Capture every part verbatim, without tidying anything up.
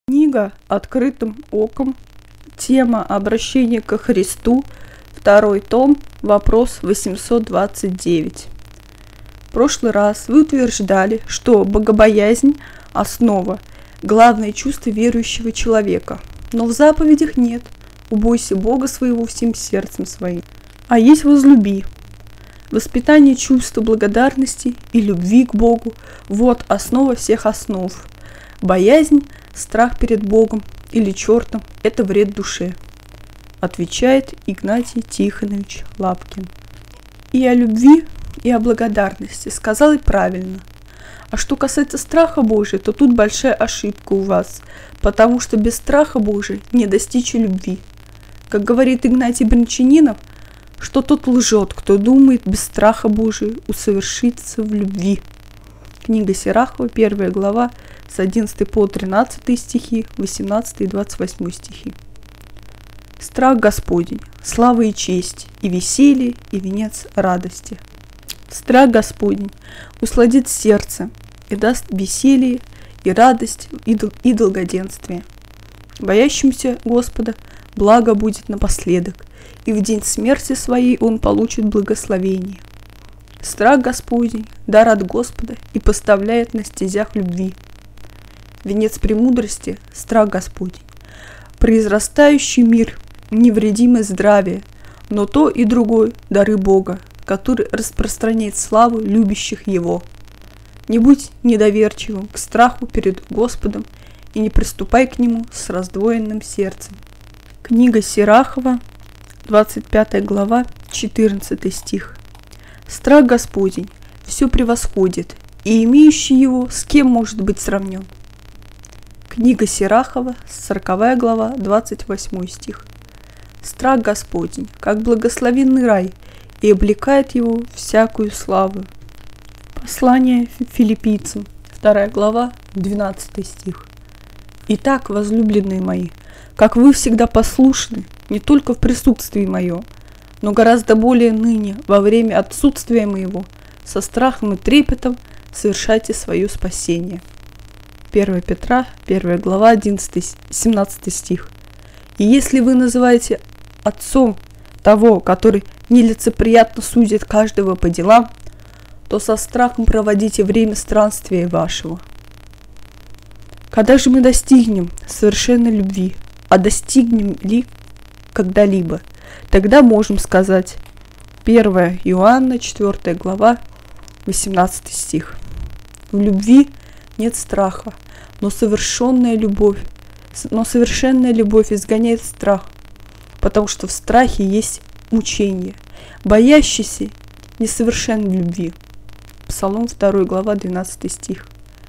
Книга «Открытым оком». Тема «Обращение ко Христу». Второй том. Вопрос восемьсот двадцать девять. В прошлый раз вы утверждали, что богобоязнь – основа, главное чувство верующего человека. Но в заповедях нет «убойся Бога своего всем сердцем своим», а есть «возлюби». Воспитание чувства благодарности и любви к Богу – вот основа всех основ. Боязнь, страх перед Богом или чертом – это вред душе, отвечает Игнатий Тихонович Лапкин. И о любви, и о благодарности сказал и правильно. А что касается страха Божия, то тут большая ошибка у вас, потому что без страха Божия не достичь любви. Как говорит Игнатий Брянчанинов, что тот лжет, кто думает без страха Божия усовершиться в любви. Книга Сирахова, первая глава, с одиннадцатого по тринадцатый стихи, восемнадцатый и двадцать восьмой стихи. Страх Господень, слава и честь, и веселье, и венец радости. Страх Господень усладит сердце и даст веселье, и радость, и, дол- и долгоденствие. Боящимся Господа благо будет напоследок, и в день смерти своей он получит благословение. Страх Господень – дар от Господа и поставляет на стезях любви. Венец премудрости – страх Господень. Произрастающий мир – невредимое здравие, но то и другое – дары Бога, который распространяет славу любящих Его. Не будь недоверчивым к страху перед Господом и не приступай к Нему с раздвоенным сердцем. Книга Сирахова, двадцать пятая глава, четырнадцатый стих. Страх Господень все превосходит, и имеющий его с кем может быть сравнен? Книга Сирахова, сороковая глава, двадцать восьмой стих. Страх Господень, как благословенный рай, и облекает его всякую славу. Послание филиппийцам, вторая глава, двенадцатый стих. Итак, возлюбленные мои, как вы всегда послушны, не только в присутствии моем, но гораздо более ныне, во время отсутствия моего, со страхом и трепетом совершайте свое спасение. первое Петра, первая глава, одиннадцатый семнадцатый стих. И если вы называете отцом того, который нелицеприятно судит каждого по делам, то со страхом проводите время странствия вашего. Когда же мы достигнем совершенной любви, а достигнем ли когда-либо, тогда можем сказать первое Иоанна, четвёртая глава, восемнадцатый стих. В любви нет страха, но совершенная любовь, но совершенная любовь изгоняет страх, потому что в страхе есть мучение. Боящийся несовершен в любви. Псалом вторая глава, двенадцатый стих.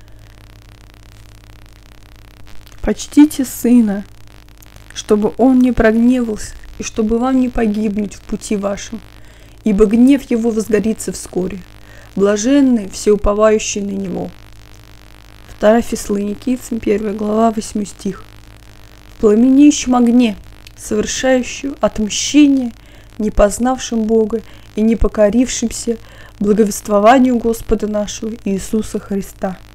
Почтите сына, чтобы он не прогневался, и чтобы вам не погибнуть в пути вашем, ибо гнев его возгорится вскоре. Блаженны все уповающие на него. вторая Фессалоникийцам, первая глава, восьмой стих. В пламенеющем огне, совершающую отмщение не познавшим Бога и не покорившимся благовествованию Господа нашего Иисуса Христа.